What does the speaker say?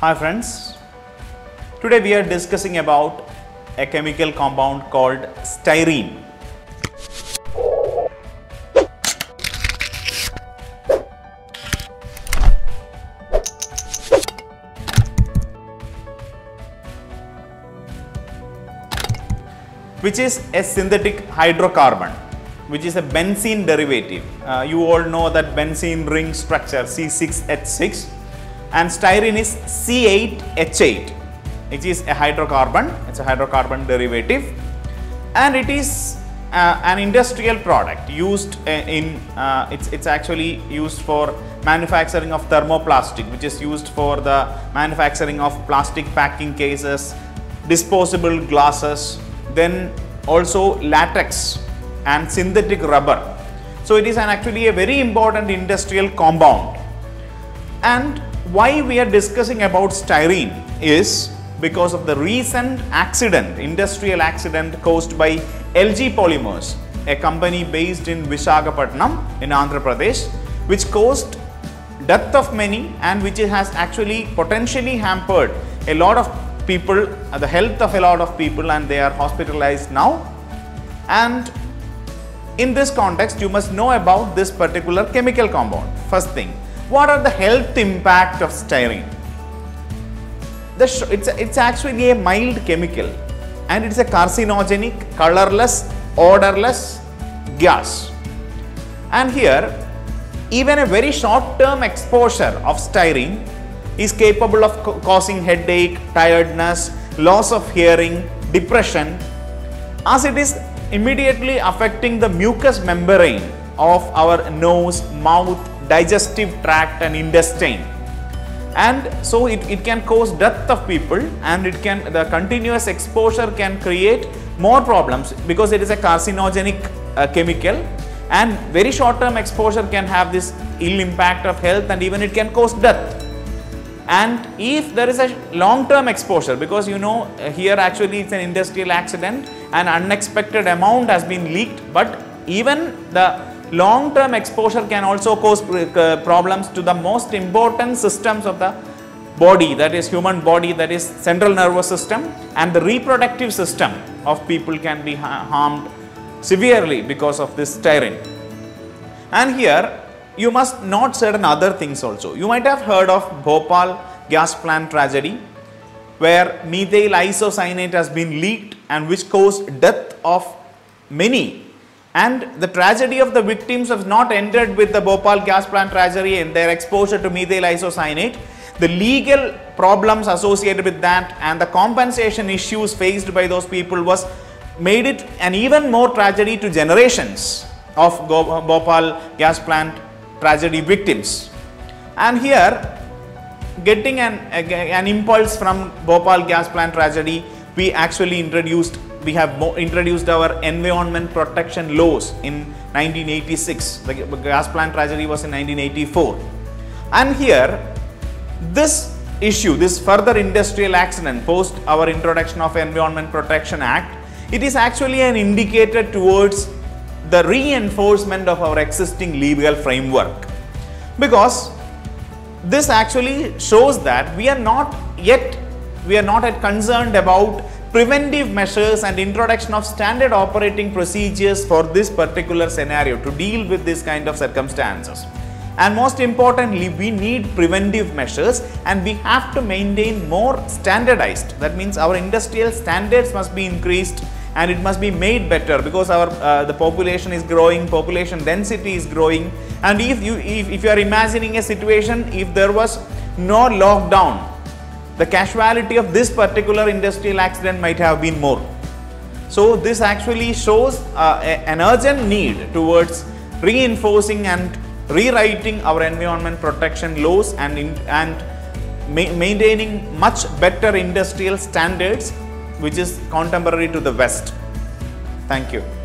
Hi friends, today we are discussing about a chemical compound called styrene. Which is a synthetic hydrocarbon, which is a benzene derivative. You all know that benzene ring structure C6H6 and styrene is C8H8, which is a hydrocarbon. It's a hydrocarbon derivative and it is an industrial product used it's actually used for manufacturing of thermoplastic, which is used for the manufacturing of plastic packing cases, disposable glasses, then also latex and synthetic rubber. So it is actually a very important industrial compound. And why we are discussing about styrene is because of the recent accident, industrial accident caused by LG Polymers, a company based in Visakhapatnam in Andhra Pradesh, which caused death of many and which has actually potentially hampered a lot of people, the health of a lot of people, and they are hospitalized now. And in this context, you must know about this particular chemical compound. First thing, what are the health impact of styrene? It's actually a mild chemical and it's a carcinogenic, colorless, odorless gas. And here, even a very short-term exposure of styrene is capable of causing headache, tiredness, loss of hearing, depression, as it is immediately affecting the mucous membrane of our nose, mouth, digestive tract and intestine. And so it can cause death of people, and the continuous exposure can create more problems because it is a carcinogenic chemical, and very short-term exposure can have this ill impact of health and even it can cause death. And if there is a long-term exposure, because you know here actually it's an industrial accident and unexpected amount has been leaked, but even the long-term exposure can also cause problems to the most important systems of the body, that is human body, that is central nervous system, and the reproductive system of people can be harmed severely because of this styrene. And here you must note certain other things also. You might have heard of Bhopal gas plant tragedy, where methyl isocyanate has been leaked and which caused death of many. And the tragedy of the victims has not ended with the Bhopal gas plant tragedy and their exposure to methyl isocyanate. The legal problems associated with that and the compensation issues faced by those people made it an even more tragedy to generations of Bhopal gas plant tragedy victims. And here, getting an impulse from Bhopal gas plant tragedy, we actually introduced our environment protection laws in 1986. The gas plant tragedy was in 1984. And here, this issue, this further industrial accident post our introduction of Environment Protection Act, it is actually an indicator towards the reinforcement of our existing legal framework. Because this actually shows that we are not yet concerned about preventive measures and introduction of standard operating procedures for this particular scenario to deal with this kind of circumstances. And most importantly, we need preventive measures and we have to maintain more standardized. That means our industrial standards must be increased and it must be made better because the population is growing, population density is growing, and if you are imagining a situation, if there was no lockdown, the casualty of this particular industrial accident might have been more. So this actually shows an urgent need towards reinforcing and rewriting our environment protection laws and maintaining much better industrial standards which is contemporary to the West. Thank you.